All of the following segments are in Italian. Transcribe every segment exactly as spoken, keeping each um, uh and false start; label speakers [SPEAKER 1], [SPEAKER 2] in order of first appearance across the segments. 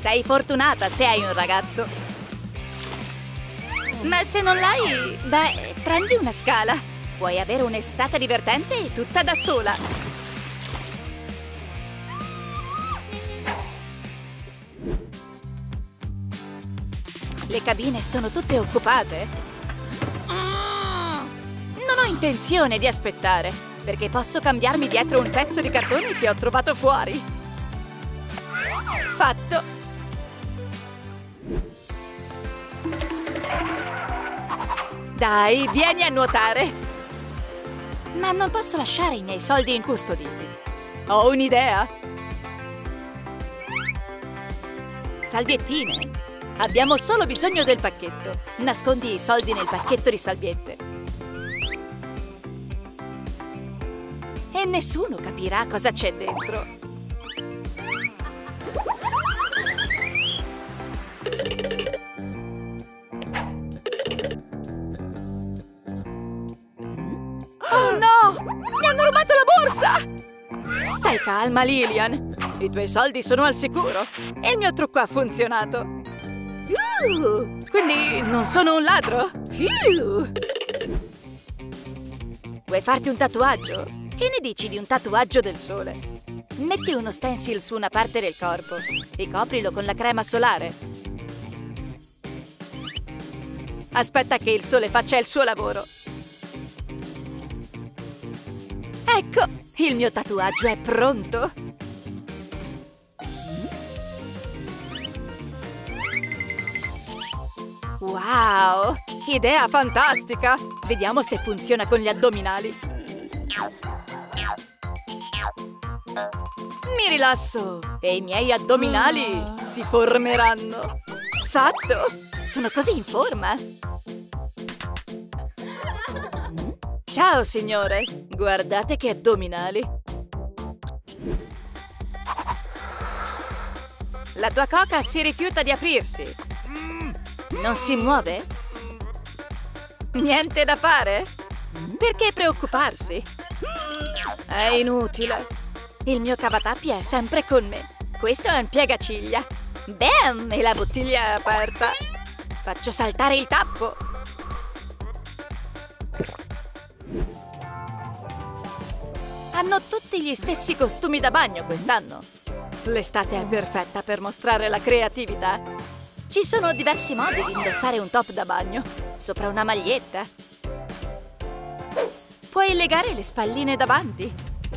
[SPEAKER 1] Sei fortunata se hai un ragazzo. Ma se non l'hai, beh, prendi una scala. Puoi avere un'estate divertente tutta da sola. Le cabine sono tutte occupate. Non ho intenzione di aspettare, perché posso cambiarmi dietro un pezzo di cartone che ho trovato fuori. Fatto! Dai, vieni a nuotare! Ma non posso lasciare i miei soldi incustoditi. Ho un'idea! Salviettine! Abbiamo solo bisogno del pacchetto. Nascondi i soldi nel pacchetto di salviette. E nessuno capirà cosa c'è dentro. Oh no! Mi hanno rubato la borsa! Stai calma, Lilian. I tuoi soldi sono al sicuro. E il mio trucco ha funzionato. Uh, quindi non sono un ladro? Uh. Vuoi farti un tatuaggio? Che ne dici di un tatuaggio del sole? Metti uno stencil su una parte del corpo e coprilo con la crema solare. Aspetta che il sole faccia il suo lavoro. Ecco, il mio tatuaggio è pronto. Wow, idea fantastica! Vediamo se funziona con gli addominali. Mi rilasso e i miei addominali si formeranno. Fatto! Sono così in forma. Ciao, signore. Guardate che addominali. La tua coca si rifiuta di aprirsi. Non si muove? Niente da fare? Perché preoccuparsi? È inutile. Il mio cavatappi è sempre con me. Questo è un piegaciglia. Bam! E la bottiglia è aperta. Faccio saltare il tappo. Hanno tutti gli stessi costumi da bagno quest'anno. L'estate è perfetta per mostrare la creatività. Ci sono diversi modi di indossare un top da bagno. Sopra una maglietta. Puoi legare le spalline davanti.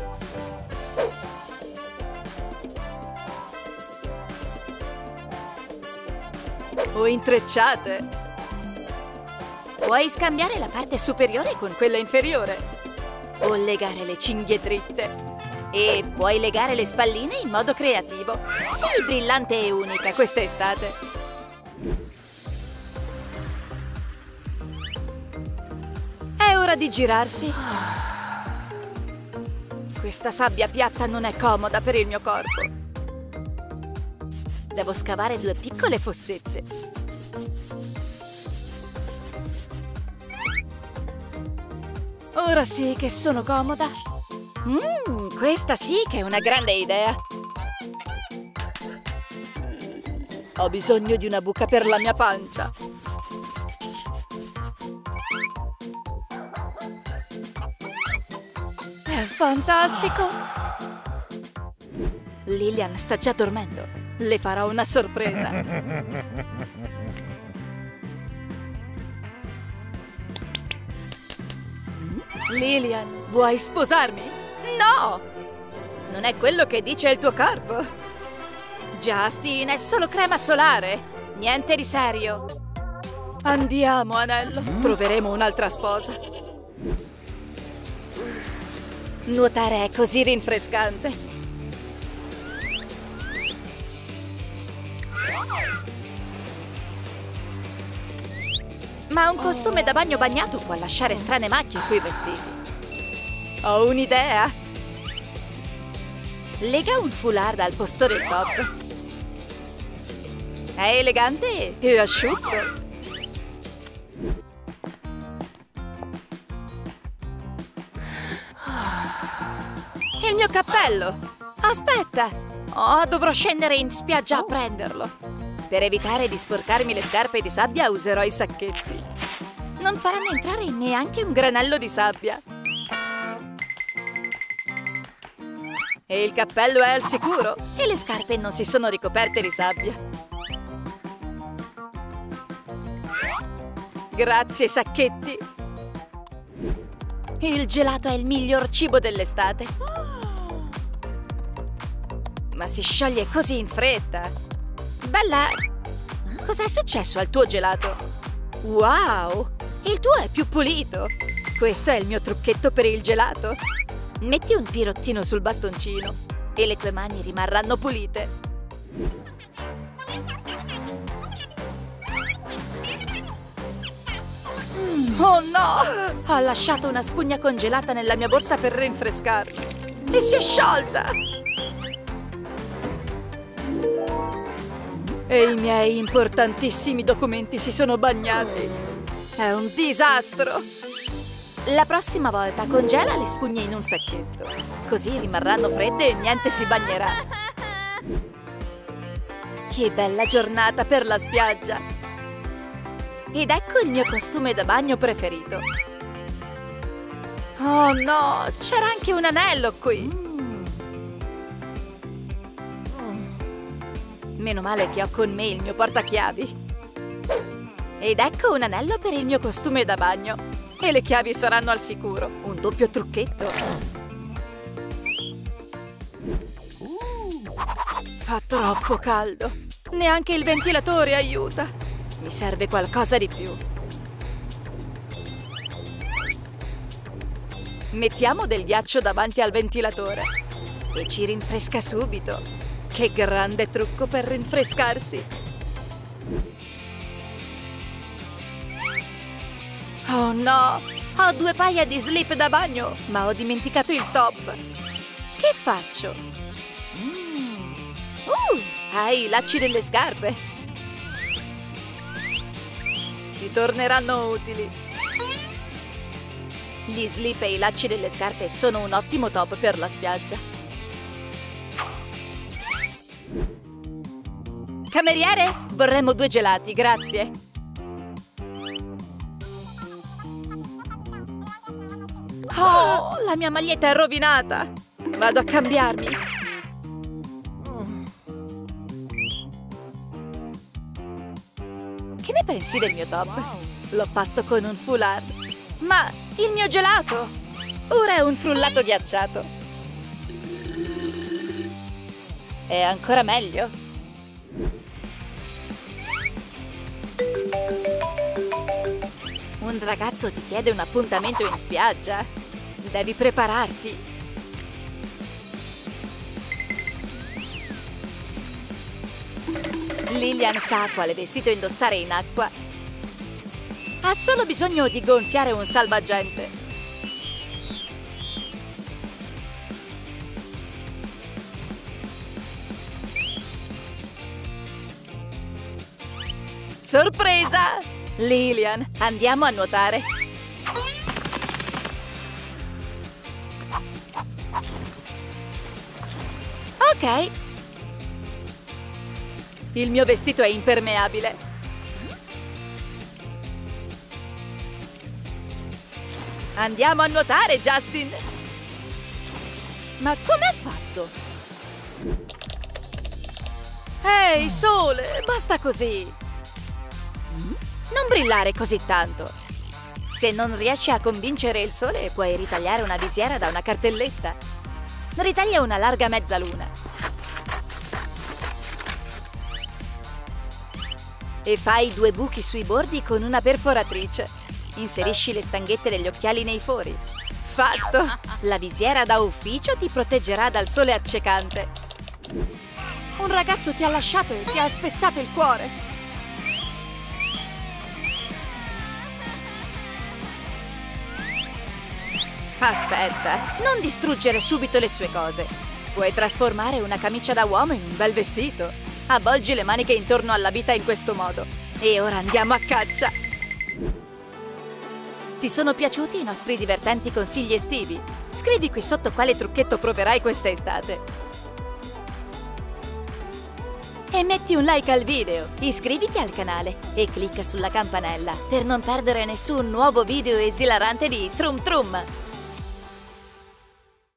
[SPEAKER 1] O intrecciate. Puoi scambiare la parte superiore con quella inferiore. O legare le cinghie dritte. E puoi legare le spalline in modo creativo. Sii brillante e unica quest'estate. È ora di girarsi. Questa sabbia piatta non è comoda per il mio corpo. Devo scavare due piccole fossette. Ora sì che sono comoda. Mmm, questa sì che è una grande idea. Ho bisogno di una buca per la mia pancia. È fantastico! Lilian sta già dormendo. Le farò una sorpresa. Lilian, vuoi sposarmi? No! Non è quello che dice il tuo corpo. Justin, è solo crema solare. Niente di serio. Andiamo, anello. Troveremo un'altra sposa. Nuotare è così rinfrescante. Ma un costume da bagno bagnato può lasciare strane macchie sui vestiti. Ho un'idea! Lega un foulard al posto del top. È elegante e asciutto. Il mio cappello! Aspetta! Oh, dovrò scendere in spiaggia a prenderlo. Per evitare di sporcarmi le scarpe di sabbia userò i sacchetti. Non faranno entrare neanche un granello di sabbia. E il cappello è al sicuro e le scarpe non si sono ricoperte di sabbia. Grazie, sacchetti! Il gelato è il miglior cibo dell'estate. Ma si scioglie così in fretta. Bella, cos'è successo al tuo gelato? Wow! Il tuo è più pulito! Questo è il mio trucchetto per il gelato. Metti un pirottino sul bastoncino e le tue mani rimarranno pulite. Mm, oh no! Ho lasciato una spugna congelata nella mia borsa per rinfrescarmi. E si è sciolta! E i miei importantissimi documenti si sono bagnati. È un disastro! La prossima volta congela le spugne in un sacchetto. Così rimarranno fredde e niente si bagnerà. Che bella giornata per la spiaggia! Ed ecco il mio costume da bagno preferito. Oh no, c'era anche un anello qui. Meno male che ho con me il mio portachiavi. Ed ecco un anello per il mio costume da bagno. E le chiavi saranno al sicuro. Un doppio trucchetto. Fa troppo caldo. Neanche il ventilatore aiuta. Mi serve qualcosa di più. Mettiamo del ghiaccio davanti al ventilatore. E ci rinfresca subito. Che grande trucco per rinfrescarsi. Oh no! Ho due paia di slip da bagno, ma ho dimenticato il top. Che faccio? Mm. Uh, hai i lacci delle scarpe. Ti torneranno utili. Gli slip e i lacci delle scarpe sono un ottimo top per la spiaggia. Cameriere, vorremmo due gelati, grazie. Oh, la mia maglietta è rovinata! Vado a cambiarmi. Che ne pensi del mio top? L'ho fatto con un foulard. Ma il mio gelato! Ora è un frullato ghiacciato. È ancora meglio. Un ragazzo ti chiede un appuntamento in spiaggia. Devi prepararti. Lillian sa quale vestito indossare in acqua. Ha solo bisogno di gonfiare un salvagente. Sorpresa! Lillian, andiamo a nuotare. Ok. Il mio vestito è impermeabile. Andiamo a nuotare, Justin! Ma com'è fatto? Ehi, sole, basta così! Non brillare così tanto. Se non riesci a convincere il sole, puoi ritagliare una visiera da una cartelletta. Ritaglia una larga mezzaluna. E fai due buchi sui bordi con una perforatrice. Inserisci le stanghette degli occhiali nei fori. Fatto! La visiera da ufficio ti proteggerà dal sole accecante. Un ragazzo ti ha lasciato e ti ha spezzato il cuore. Aspetta, non distruggere subito le sue cose. Puoi trasformare una camicia da uomo in un bel vestito. Avvolgi le maniche intorno alla vita in questo modo. E ora andiamo a caccia! Ti sono piaciuti i nostri divertenti consigli estivi? Scrivi qui sotto quale trucchetto proverai questa estate. e metti un like al video, iscriviti al canale e clicca sulla campanella per non perdere nessun nuovo video esilarante di Trum Trum.